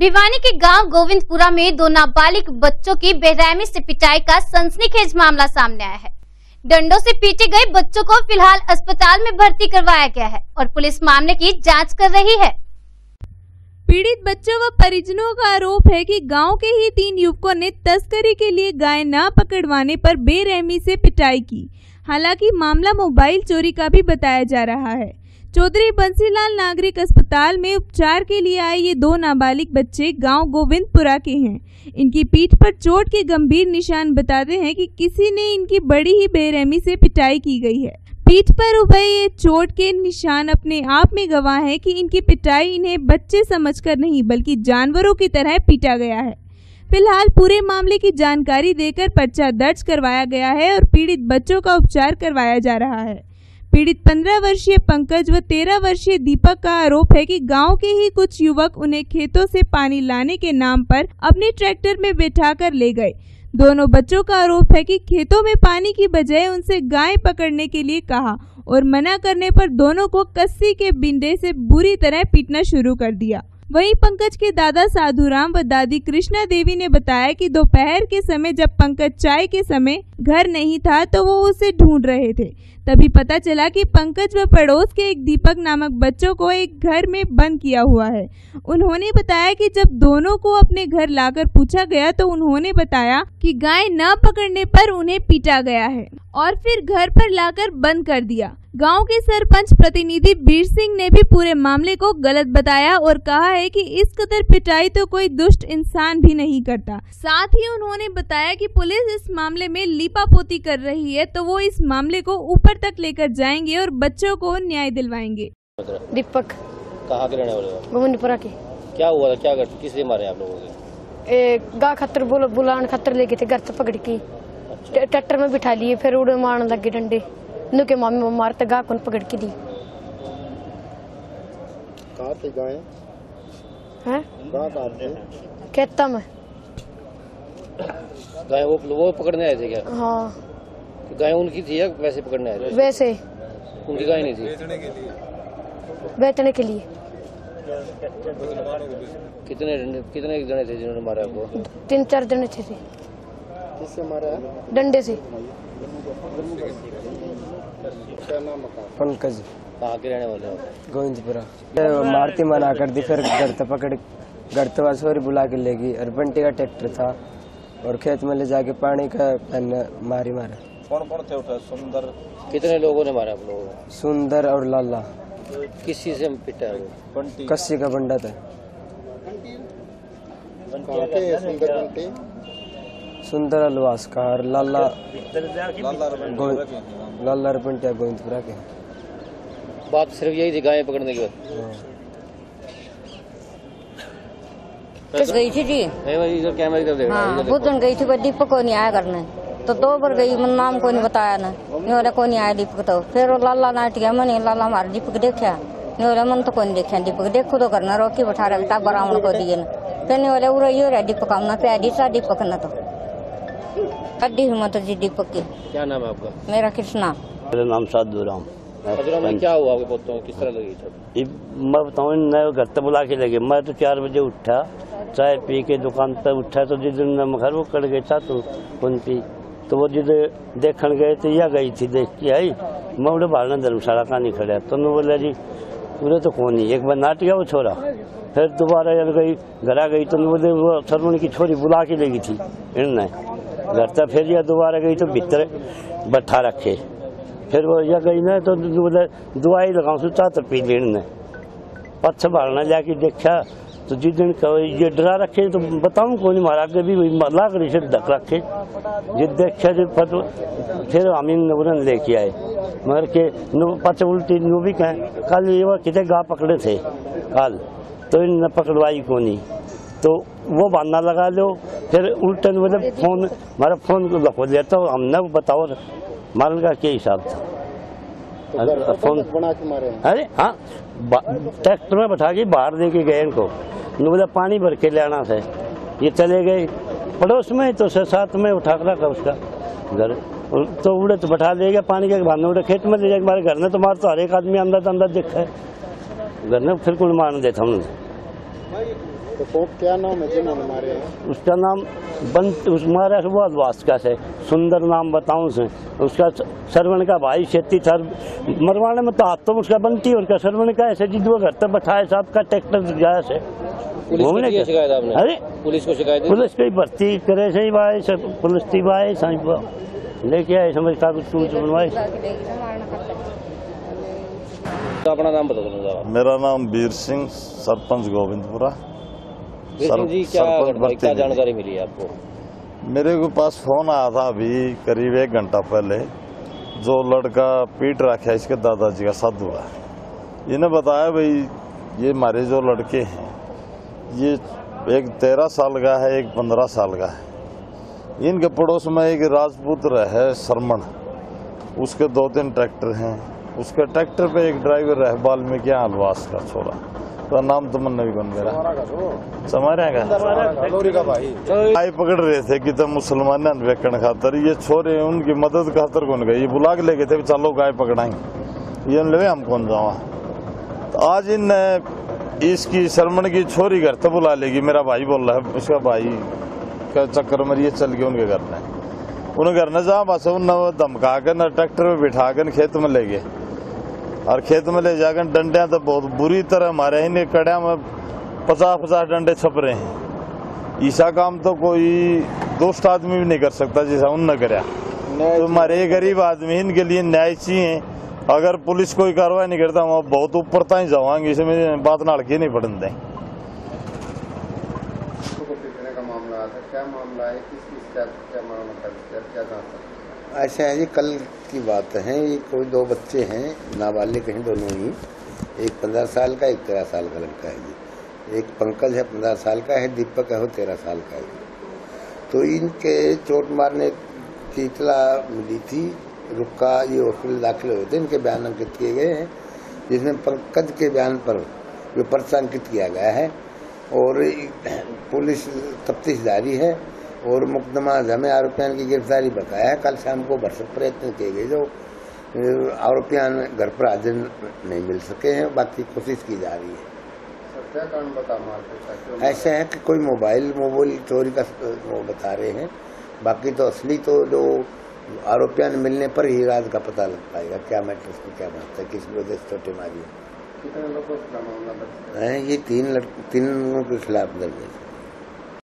भिवानी के गांव गोविंदपुरा में 2 नाबालिग बच्चों की बेरहमी से पिटाई का सनसनीखेज मामला सामने आया है। डंडों से पीटे गए बच्चों को फिलहाल अस्पताल में भर्ती करवाया गया है और पुलिस मामले की जांच कर रही है। पीड़ित बच्चों व परिजनों का आरोप है कि गांव के ही 3 युवकों ने तस्करी के लिए गाय न पकड़वाने पर बेरहमी से पिटाई की। हालांकि मामला मोबाइल चोरी का भी बताया जा रहा है। चौधरी बंसीलाल नागरिक अस्पताल में उपचार के लिए आए ये 2 नाबालिग बच्चे गांव गोविंदपुरा के हैं। इनकी पीठ पर चोट के गंभीर निशान बताते हैं कि किसी ने इनकी बड़ी ही बेरहमी से पिटाई की गई है। पीठ पर उभरे ये चोट के निशान अपने आप में गवाह है कि इनकी पिटाई इन्हें बच्चे समझकर नहीं बल्कि जानवरों की तरह पीटा गया है। फिलहाल पूरे मामले की जानकारी देकर पर्चा दर्ज करवाया गया है और पीड़ित बच्चों का उपचार करवाया जा रहा है। पीड़ित 15 वर्षीय पंकज व 13 वर्षीय दीपक का आरोप है कि गांव के ही कुछ युवक उन्हें खेतों से पानी लाने के नाम पर अपने ट्रैक्टर में बैठाकर ले गए। दोनों बच्चों का आरोप है कि खेतों में पानी की बजाय उनसे गाय पकड़ने के लिए कहा और मना करने पर दोनों को कस्सी के बिंडे से बुरी तरह पीटना शुरू कर दिया। वहीं पंकज के दादा साधुराम व दादी कृष्णा देवी ने बताया कि दोपहर के समय जब पंकज चाय के समय घर नहीं था तो वो उसे ढूंढ रहे थे। तभी पता चला कि पंकज व पड़ोस के एक दीपक नामक बच्चों को एक घर में बंद किया हुआ है। उन्होंने बताया कि जब दोनों को अपने घर लाकर पूछा गया तो उन्होंने बताया कि गाय न पकड़ने पर उन्हें पीटा गया है और फिर घर पर लाकर बंद कर दिया। गांव के सरपंच प्रतिनिधि बीर सिंह ने भी पूरे मामले को गलत बताया और कहा है कि इस कदर पिटाई तो कोई दुष्ट इंसान भी नहीं करता। साथ ही उन्होंने बताया कि पुलिस इस मामले में लीपापोती कर रही है तो वो इस मामले को ऊपर तक लेकर जाएंगे और बच्चों को न्याय दिलवाएंगे। दीपक कहाँ के रहने वाले हो? गोविंदपुरा के। क्या हुआ था, क्या करते, किस लिए मारे आप लोगों के? गा खतर बुलान खतर लेके थे, घर से पकड़ के ट्रैक्टर में बिठा लिए, फिर उड़े मारने लगे डंडे। नुके मामी मारते गा कौन पकड़ के दी। कहाँ थे गाय? हैं? कहाँ थे? खेता में। गाय वो पकड़ने आए थे क्या? हाँ। गाय उनकी थी या वैसे पकड़ने आए थे? वैसे। उनकी गाय नहीं थी? बेचने के लिए। कितने जने थे जिन्होंने मारा आपको? 3-4 जने थे। किससे मारा है? डंडे से। क्या नाम है? पंकज। कहाँ के रहने वाले हो? गोविंदपुरा। मारती मना कर दी, फिर घर तो सॉरी बुला के लेगी और बंटी का ट्रैक्टर था और खेत में ले जाके पानी का मारा। कौन थे उठा? सुंदर। कितने लोगों ने मारा आप लोगों को? सुंदर और लाला। किस चीज से पिटा है वो? कस्सी का बंडा था। सुंदर अलवास का और लाला रपंटिया गोविंदपुरा के। बात सिर्फ यही थी गाय पकड़ने की बात? गई थी जी। कैमरा इधर देखो। हाँ, बुधन गई थी, दीपक को नहीं आया करने तो 2 बार गई, मन नाम को नहीं बताया ना, नहीं को नहीं आया दीपक। तो फिर लाला नाट गया, मैंने लाला हमारा दीपक देखा, नहीं मन तो को नहीं देखा दीपक। देखो तो करना रोकी बैठा रखता बरामण को दिए ना, फिर नहीं बोले उड़ा यो दीपक हमने प्यारी सा दीपक न तो कड्डी हिम्मत जी दीपक की। क्या नाम है आपका? मेरा कृष्णा। मेरा नाम साधुराम। क्या हुआ आपके पोतों, किस तरह लगी? मैं बताऊँ, घर तक बुला के लगे। मैं तो 4 बजे उठा, चाय पी के दुकान पर उठा तो जिस दिन घर वो कट गया था तो कौन पी तो वो जिद देखने गए तो यह गई थी, देख के आई। मैं उड़े बाहर धर्मशाला का नहीं खड़ा तो मैं बोला जी पूरे तो कौन नहीं। एक बार नाट गया वो छोरा, फिर दोबारा जब गई घर आ गई तो बोले वो सरवण की छोरी बुला के लेगी थी इनने घर तक। फिर यह दोबारा गई तो भीतर बैठा रखे, फिर वो यह गई ना तो बोले दवाई लगाऊँ सुचा तो पी लेने पच्छ बारना जाके देखा तो जिस दिन ये डरा रखे तो बताऊँ कौन मारा, आगे भी लाख रिश्ते ढक रखे जिस देखा जो फिर हम इन लेके आए मगर के पच उल्टी नो भी कहें। कल ये कितने गा पकड़े थे कल तो इन पकड़वाई को नहीं तो वो बहाना लगा लो। फिर उल्टे मतलब फोन हमारा फोन को लखो दिया तो हमने बताओ मारने का क्या हिसाब था। फोन बना के मारे? अरे हाँ, ट्रैक्टर में बैठा के बाहर दे के गए इनको, बोला पानी भर के लाना था। ये चले गए पड़ोस में तो साथ में उठा कर रखा उसका घर तो उड़े तो बैठा ले गया पानी के बहाने, उड़े खेत में ले जाके मारे। घर में तो मार तो हर एक आदमी अंदर देखा है घर में, फिर कौन मारने देता हमने। तो क्या नाम है जिन्होंने मारे हैं? उसका नाम मारा हुआ वास्का से, सुंदर नाम बताऊं से। उसका सरवण का भाई खेती था, मरवाने में तो हाथ तो उसका बनती और का सरवण का ऐसे जी दो घर तक बैठाए साहब का ट्रैक्टर गया से घूमने की शिकायत आपने? अरे पुलिस को शिकायत? पुलिस की भर्ती करे से भाई पुलिस की भाई लेके आए समझ कागज बनवाए। तो अपना नाम बता दो। मेरा नाम वीर सिंह, सरपंच गोविंदपुरा। जी क्या जानकारी मिली आपको? मेरे को पास फोन आया था अभी करीब 1 घंटा पहले, जो लड़का पीट रखा है इसके दादाजी का साधु है। इन्हें बताया भाई ये हमारे जो लड़के हैं, ये एक 13 साल का है, एक 15 साल का है। इनके पड़ोस में एक राजपूत है शर्मन, उसके 2-3 ट्रैक्टर हैं। उसके ट्रैक्टर पे एक ड्राइवर है वाल्मीकि हलवास का छोरा, तो नाम तो मन भी कौन मेरा समारा का भाई आई पकड़ रहे थे कि तो मुसलमान वेकन खातर, ये छोरे उनकी मदद खातर कौन गए, ये बुला के लेके थे चलो गाय पकड़ाएंगे, ये ले हम कौन जावा। तो आज इन इसकी शर्मन की छोरी घर तो बुला लेगी, मेरा भाई बोल रहा है, उसका भाई का चक्कर में ये चल गए उनके घर में, उन्हें घर न जा बस उन धमका कर न ट्रैक्टर में बिठा कर खेत में ले गए, और खेत में ले जाकर डंडे तो बहुत बुरी तरह मारे हैं। इन्हें कड़िया में 50-50 डंडे छप रहे हैं। ऐसा काम तो कोई दोस्त आदमी भी नहीं कर सकता जैसा उन कराया। तो हमारे गरीब आदमी इनके लिए न्याय चाहिए। अगर पुलिस कोई कार्रवाई नहीं करता वहाँ बहुत ऊपर तक जावांगे, इसमें बात नाड़ के नहीं पड़न दें। ऐसा है जी, कल की बात है। ये कोई 2 बच्चे हैं नाबालिग हैं दोनों ही, एक 15 साल का, एक 13 साल का लड़का है जी। एक पंकज है 15 साल का है, दीपक है वो 13 साल का है। तो इनके चोट मारने की इतला मिली थी, रुका ये हॉस्पिटल दाखिल हुए थे। इनके बयान अंकित किए गए हैं, जिसमें पंकज के बयान पर ये पर्चा अंकित किया गया है और पुलिस तफ्तीश जारी है और मुकदमा जमे आरोपियों की गिरफ्तारी बकाया है। कल शाम को भरसक प्रयत्न किए गए, जो आरोपियों घर पर हाजिर नहीं मिल सके हैं, बाकी कोशिश की जा रही है। क्या कारण बता ऐसा है कि कोई मोबाइल चोरी का वो बता रहे हैं, बाकी तो असली तो जो आरोपियों ने मिलने पर ही राज का पता लग पाएगा क्या मैटर में क्या बात है, किस वजह से छोटे मारी है। कितने लोगों का मामला है? ये 3 लोगों के खिलाफ दर्ज है।